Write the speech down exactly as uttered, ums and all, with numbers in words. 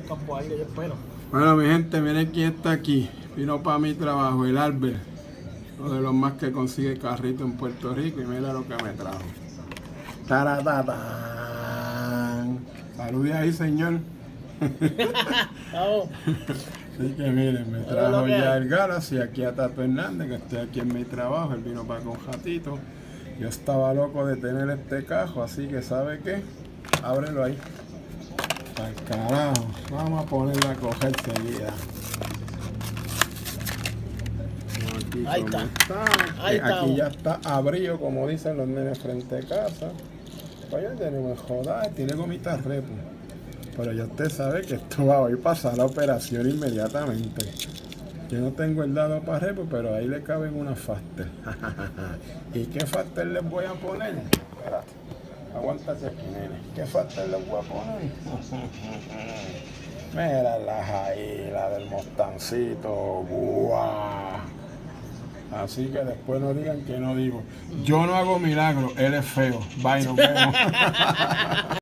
campo a alguien, yo espero. Bueno, mi gente, miren quién está aquí. Vino para mi trabajo, el Albert. Uno de los más que consigue carrito en Puerto Rico. Y mira lo que me trajo. ¡Taratatán! Salude ahí, señor. Vamos. Así que miren, me trajo ya el Galaxy aquí a Tato Hernández, que estoy aquí en mi trabajo. Él vino para con Jatito. Yo estaba loco de tener este cajo, así que ¿sabe qué? Ábrelo ahí. Al carajo, vamos a ponerla a coger seguida. Aquí Ahí está. está. Ahí Aquí estamos. ya está abrido, como dicen los nenes frente a casa. Oye, tenemos joder, tiene gomitas repo. Pero ya usted sabe que esto va a ir a pasar la operación inmediatamente. Yo no tengo el dado para repo, pero ahí le caben unas faster. ¿Y qué faster les voy a poner? Espérate, aguántate aquí, nene. ¿Qué faster les voy a poner? Míralas ahí, la del mostancito. ¡Guau! Así que después no digan que no digo. Yo no hago milagros, él es feo. Bye, nos vemos.